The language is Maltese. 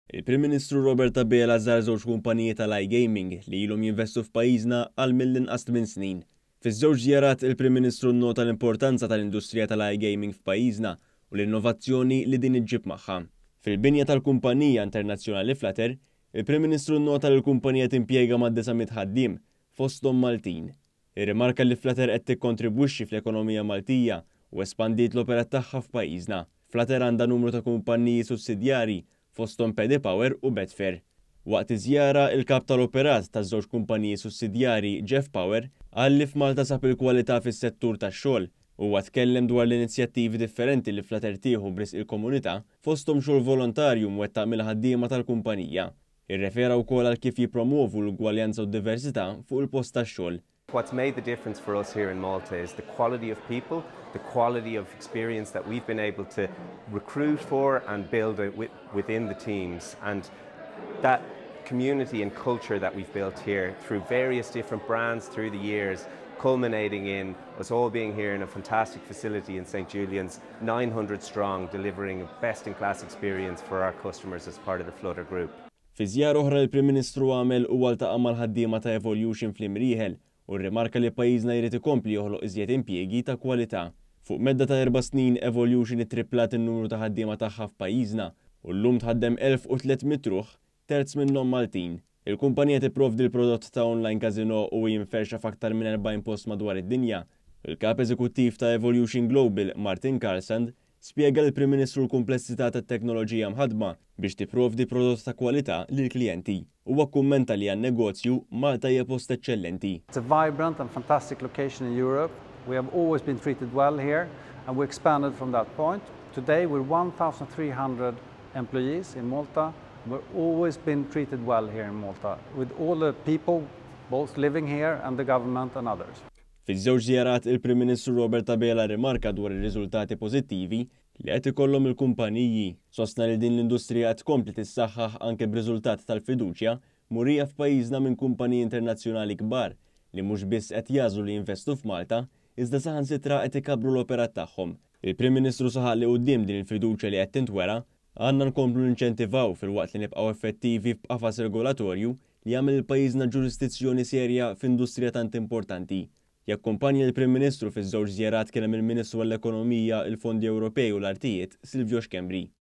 Il-Prim Ministru Robert Abela żar żewġ kumpaniji tal-iGaming li ilhom jinvestu f'pajjiżna għal mill-inqas 8 snin. Fiż-żewġ żjarat il-Prim Ministru nnota l-importanza tal-industrija tal-iGaming f'pajjiżna u l-innovazzjoni li din iġġib magħha. Fil-binja tal-kumpanija internazzjonali Flutter, il-Prim Ministru nnota li l-kumpanija timpjega ma' 900 ħaddiem fosthom Maltin. Irrimarka li Flutter qed tikkontribwixxi fl-ekonomija Maltija u espandiet l-operat tagħha f'pajjiżna. Flutter għandha numru ta' kumpaniji sussidjarji fosthom Paddy Power u Betfair. Waqt iż-żjara il-kap tal-operat taż-żewġ kumpaniji sussidjarji Jeff Power qal li f'Malta sab il-kwalità fis-settur tax-xogħol u tkellem dwar l-inizjattivi differenti li Flutter tieħu b'risq il-komunità fosthom xogħol volontarju mwettaq mill-ħaddiema tal-kumpanija. Irrefera wkoll għal kif jippromovu l-ugwaljanza u d-diversità fuq il-post tax-xogħol. What's made the difference for us here in Malta is the quality of people, the quality of experience that we've been able to recruit for and build within the teams, and that community and culture that we've built here through various different brands through the years, culminating in us all being here in a fantastic facility in St. Julian's, 900 strong, delivering a best-in-class experience for our customers as part of the Flutter Group. Fi żjara oħra l-Prim Ministru għamel u għaltaqa' mal-ħaddiema ta' Evolution fl-Imrieħel u rrimarka li pajjiżna jrid ikompli joħloq iżjed impjiegi ta' kwalità. Fuq medda ta' 4 snin Evolution ittriplat in-numru ta' ħaddiema tagħha f'pajjiżna u llum tħaddem 1300 ruħ, terz minnhom Maltin. Il-kumpanija tipprovdi l-prodott ta' online casino u jinferxa f'aktar minn 40 post madwar id-dinja. Il-kap eżekuttiv ta' Evolution Global, Martin Carlsand, spjega lill-Prim Ministru l-kumplessità tat-teknoloġija mħaddma biex tipprovdi prodott ta' kwalità lill-klijenti. Huwa kummenta li għan-negozju Malta hija post eċċellenti. It's a vibrant and fantastic location in Europe. We have always been treated well here and we expanded from that point. Today we're 1,300 employees in Malta. We've always been treated well here in Malta with all the people both living here and the government and others. Fiż-żewġ żjarat il-Prim Ministru Robert Abela rimarka dwar ir-riżultati pożittivi li qed ikollhom il-kumpaniji. Sostna li din l-industrija qed tkompli tissaħħaħ anke b'riżultat tal-fiduċja murija f'pajjiżna minn kumpaniji internazzjonali kbar li mhux biss qed jażlu li jinvestu f'Malta, iżda saħansitra qed ikabbru l-operat tagħhom. Il-Prim Ministru saħaq li quddiem din il-fiduċja li qed tintwera għandna nkomplu ninċentivaw filwaqt li nibqgħu effettivi f'qafas regolatorju li jagħmel il-pajjiżna ġurisdizzjoni serja f'industrija tant importanti. Jakkumpanja l-Prim Ministru fiż-żewġ żjarat kien hemm il-Ministru għall-Ekonomija, il-Fondi Ewropej u l-Artijiet Silvio Xkembri.